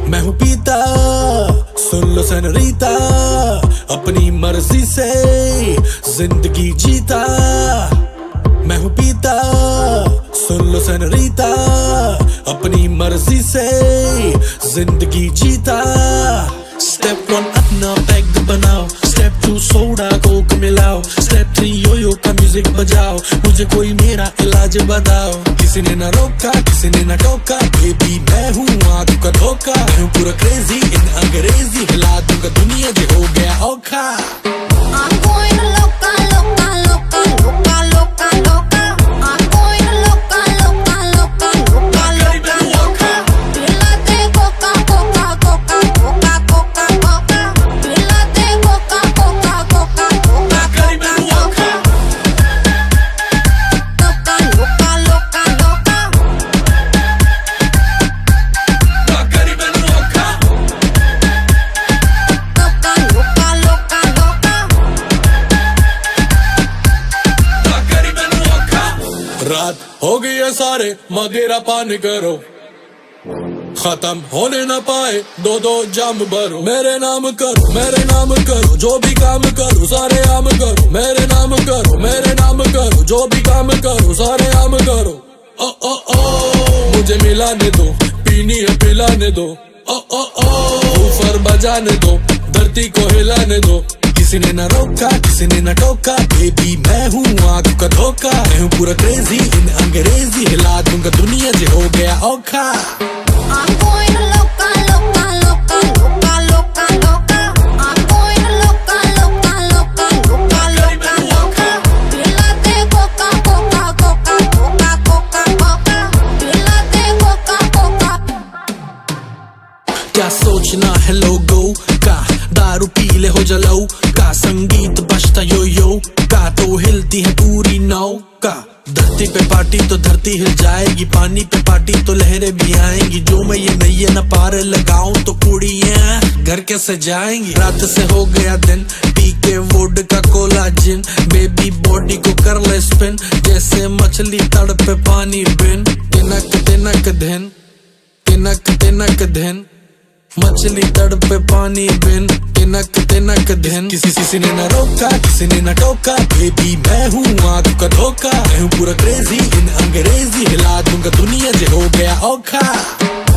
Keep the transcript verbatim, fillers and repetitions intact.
मैं हूँ पीता, सुन लो सनरीता, अपनी मर्जी से जिंदगी जीता। मैं हूँ पीता, सुन लो सनरीता, अपनी मर्जी से जिंदगी जीता। स्टेप वन अपना पैग बनाओ, स्टेप टू सोडा कोक मिलाओ, स्टेप थ्री योयो का म्यूजिक बजाओ, मुझे कोई मेरा इलाज बताओ। किसी ने ना रोका, किसी ने ना टोका, बेबी मैं हूँ आंख का धोखा। मैं हूँ पूरा क्रेजी इन अंग्रेजी, हिला दूंगा दुनिया जो हो गया औखा। रात हो गई है सारे मदिरा पान करो, खत्म होने न पाए दो दो जाम भरो। मेरे नाम करो, मेरे नाम करो, जो भी काम करो सारे आम करो। मेरे नाम करो, मेरे नाम करो, जो भी काम करो सारे आम करो। ओ ओ ओ मुझे मिलाने दो, पीनी है पिलाने दो। ओ ओ ओ ऊपर बजाने दो, धरती को हिलाने दो। किसी ने ना रोका, किसी ने ना टोका, बेबी मैं हूँ आंख का धोखा। मैं हूँ पूरा क्रेजी इन अंग्रेजी, हिला दूंगा दुनिया जो हो गया औखा। क्या सोचना है लोगों का, दारू पी ले हो जलाओ का, संगीत बजता यो यो का, तो हिलती है पूरी नौका। धरती पे पार्टी तो धरती हिल जाएगी, पानी पे पार्टी तो लहरें भी आएंगी। जो मैं ये नैये न पार लगाऊं तो कुड़ियां घर कैसे जाएंगी। रात से हो गया दिन, पी के वोड का कोला जिन, बेबी बॉडी को कर ले स्पिन, जैसे मछली तड़पे पानी बिन। तिनक तिनक दिन, तिनक तिनक दिन, मछली तड़पे पानी बिन, तिनक तिनक दिन। किसी किसी ने ना रोका, किसी ने ना टोका, बेबी मैं हूँ आंख का धोखा। मैं हूँ पूरा क्रेजी इन अंग्रेजी, हिला दूंगा दुनिया जो हो गया औखा।